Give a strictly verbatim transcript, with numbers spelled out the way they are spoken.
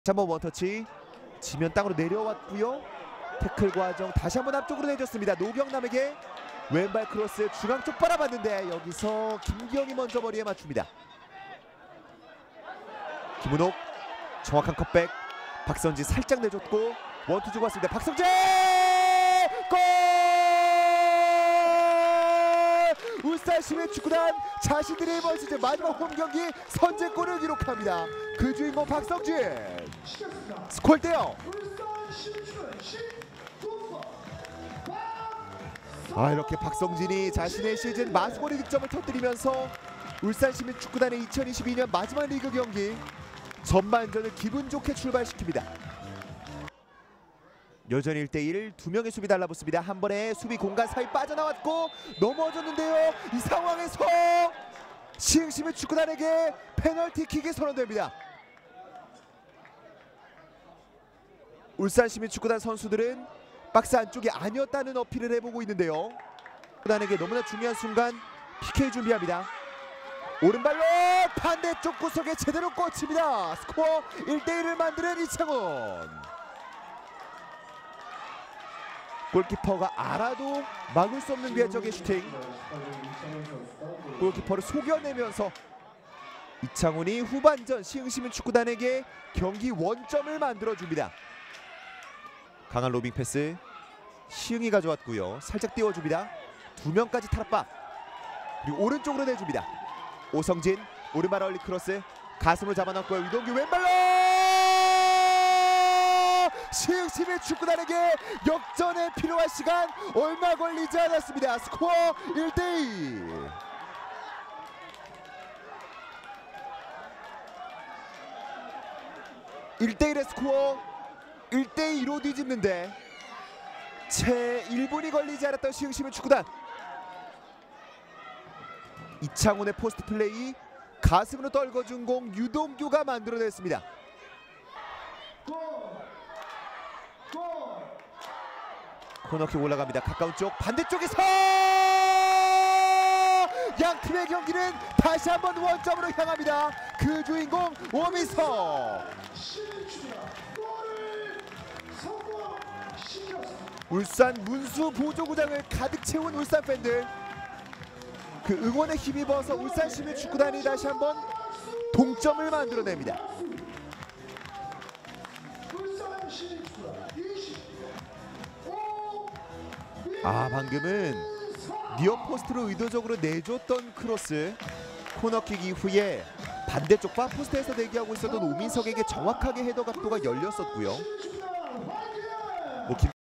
한번 원터치 지면 땅으로 내려왔고요. 태클 과정 다시 한번 앞쪽으로 내줬습니다. 노경남에게 왼발 크로스 중앙 쪽 빨아봤는데 여기서 김기영이 먼저 머리에 맞춥니다. 김은옥 정확한 컷백. 박선지 살짝 내줬고 원투 주고 왔습니다. 박성재 골! 울산 시민축구단 자신들의 이번 시즌 마지막 홈경기 선제골을 기록합니다. 그 주인공 박성진. 스코어 일 대 영. 아, 이렇게 박성진이 자신의 시즌 마수골의 득점을 터뜨리면서 울산 시민축구단의 이천이십이 년 마지막 리그 경기 전반전을 기분 좋게 출발시킵니다. 여전히 일 대 일, 두 명의 수비 달라붙습니다. 한 번에 수비 공간 사이 빠져나왔고 넘어졌는데요. 이 상황에서 시흥시민축구단에게 페널티킥이 선언됩니다. 울산 시민축구단 선수들은 박스 안쪽이 아니었다는 어필을 해보고 있는데요. 축구단에게 너무나 중요한 순간 피케이 준비합니다. 오른발로 반대쪽 구석에 제대로 꽂힙니다. 스코어 일 대 일을 만드는 이창훈. 골키퍼가 알아도 막을 수 없는 궤적의 슈팅. 골키퍼를 속여내면서 이창훈이 후반전 시흥시민축구단에게 경기 원점을 만들어줍니다. 강한 로빙 패스 시흥이 가져왔고요. 살짝 띄워줍니다. 두 명까지 탈압박. 그리고 오른쪽으로 내줍니다. 오성진 오른발 얼리 크로스 가슴으로 잡아놨고요. 이동규 왼발로 시흥시민축구단에게 역전에 필요한 시간 얼마 걸리지 않았습니다. 스코어 일 대 이. 일 대 일의 스코어 일 대 이로 뒤집는데 채 일 분이 걸리지 않았던 시흥시민축구단. 이창훈의 포스트 플레이 가슴으로 떨궈준 공 유동규가 만들어냈습니다. 코너킥 올라갑니다. 가까운 쪽 반대쪽에서 양 팀의 경기는 다시 한번 원점으로 향합니다. 그 주인공 오미석. 울산 문수 보조구장을 가득 채운 울산 팬들, 그 응원에 힘입어서 울산 시민축구단이 다시 한번 동점을 만들어냅니다. 아, 방금은 니어포스트로 의도적으로 내줬던 크로스, 코너킥 이후에 반대쪽 바포스트에서 대기하고 있었던 오민석에게 정확하게 헤더 각도가 열렸었고요. 뭐 김...